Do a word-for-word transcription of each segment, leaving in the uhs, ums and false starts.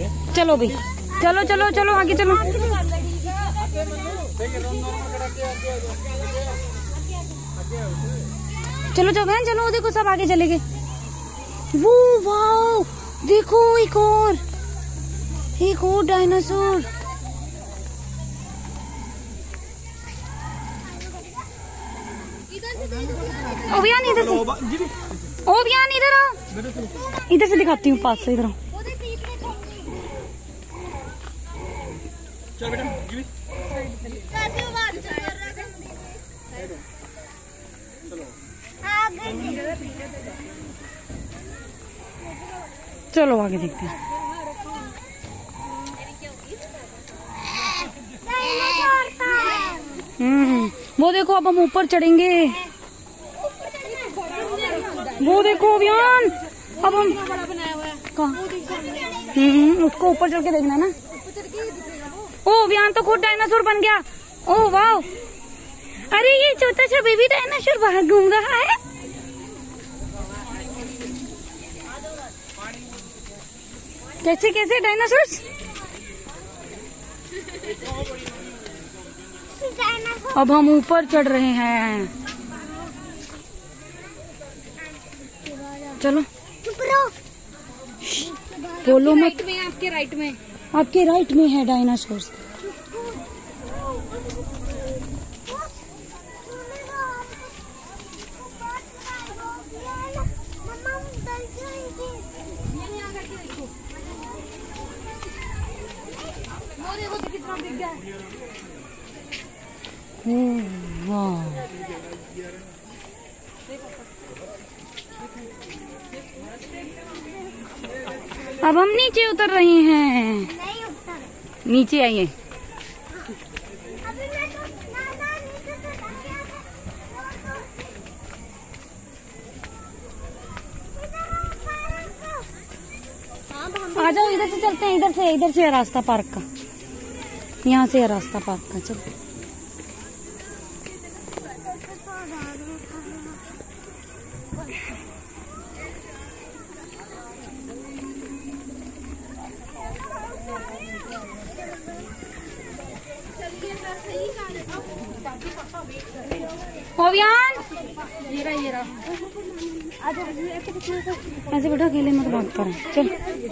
चलो भाई, चलो चलो चलो आगे चलो। चलो चलो बहन चलो, देखो सब आगे चले गए। वो वाओ, देखो एक और एक और डायनासोर। ओ बियान इधर से, ओ बियान इधर आओ, इधर से दिखाती हूँ पास से, इधर आओ। चलो आगे देखते हैं। हम्म वो देखो, अब हम ऊपर चढ़ेंगे। वो देखो अभियान, अब हम कहाँ? हम्म उसको ऊपर चढ़ के देखना ना। ओ अभियान तो खुद डायनासोर बन गया। ओ वाह, अरे ये छोटा सा बेबी डायनासोर बाहर घूम रहा है। कैसे कैसे डायनासोर? अब हम ऊपर चढ़ रहे हैं। चलो बोलो मत। में आपके राइट में, आपके राइट में है डायनासोर। अब हम नीचे उतर रहे हैं। नहीं उतर। नीचे आइए। आ जाओ, इधर से चलते हैं, इधर से इधर से है रास्ता पार्क का, यहाँ से है रास्ता पार्क का। चलो अभियान, ये रहा ये रहा। ऐसे बेटा अकेले मत भागता रहे। चल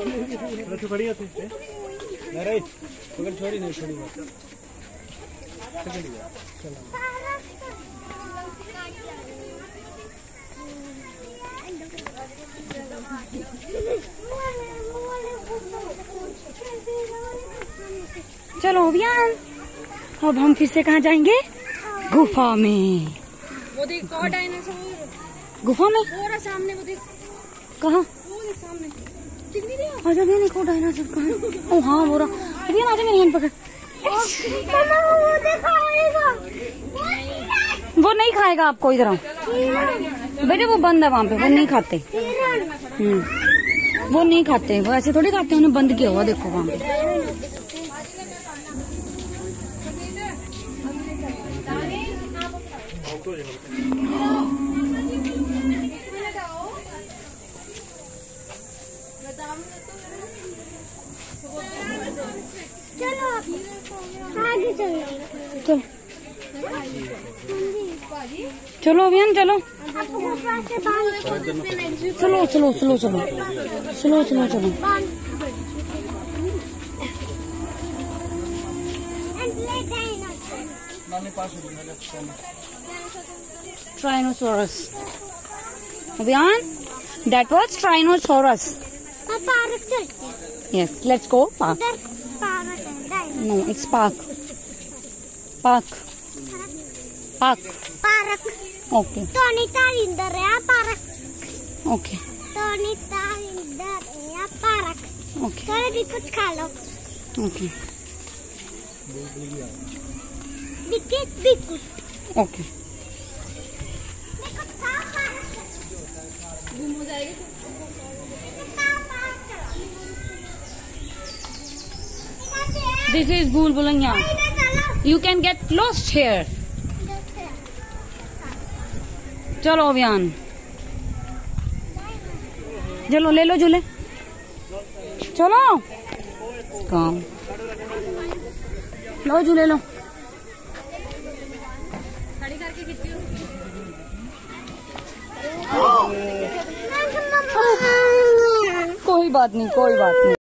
चलो अभियान, अब हम फिर से कहाँ जाएंगे? गुफा में। वो देख और डायनासोर गुफा में, और सामने वो देख। कहाँ? सामने। आजा बहन, एक और डायनासोर कहाँ है? ओ हाँ वो रहा। अभी आजा, मेरी हैंड पकड़। वो नहीं खाएगा आपको, इधर आओ बेटे, वो बंद है वहाँ पे, वो नहीं खाते। हम्म वो नहीं खाते, वो ऐसे थोड़ी खाते हैं, उन्हें बंद किया हुआ देखो वहाँ पे। चलो आगे चलो, चलो चलो अभियान चलो। चलो चलो चलो चलो चलो चलो चलो। ट्राइनोसोरस अभियान, that was Tyrannosaurus. पार्क चलते हैं। Yes, let's go park. No, it's park. Park. Park. Park. Okay. टोनीता इंदर है पार्क। Okay. टोनीता इंदर है पार्क। Okay. चलो भी कुछ खा लो। Okay. Biscuit biscuit. Okay. घूम जाएगी। This is Bhul Bhulaiya. You can get lost here. चलो अभियान, चलो ले लो झूले, चलो। काम। लो झूले लो। कोई बात नहीं, कोई बात नहीं।